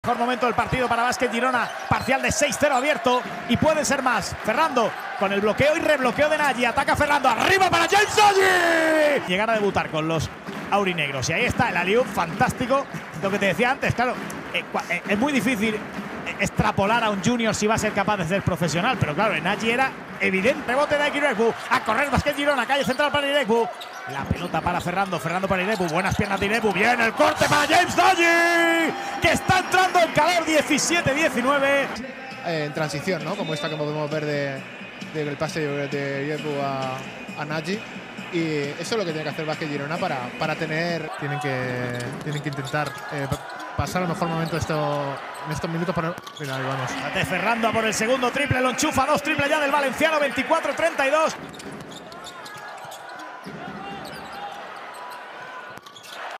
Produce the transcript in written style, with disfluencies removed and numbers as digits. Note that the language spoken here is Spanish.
Mejor momento del partido para Básquet Girona, parcial de 6-0 abierto y puede ser más. Ferrando con el bloqueo y rebloqueo de Nagy, ataca Ferrando, arriba para James Nagy. Llegar a debutar con los aurinegros y ahí está el alley-oop fantástico. Lo que te decía antes, claro, es muy difícil extrapolar a un junior si va a ser capaz de ser profesional, pero claro, en Nagy era evidente. Rebote de Irekbu, a correr Básquet Girona, calle central para Irekbu. La pelota para Ferrando, Ferrando para Irekbu, buenas piernas de Irekbu, bien el corte para James Nagy, que está entrando en calor, 17-19. En transición, ¿no? Como esta que podemos ver del pase de Irekbu a Nagy. Y eso es lo que tiene que hacer Básquet Girona para tener. Tienen que intentar pasar el mejor momento en estos minutos. Mira, ahí vamos. Ferrando a por el segundo triple, lo enchufa, 2 triples ya del valenciano, 24-32.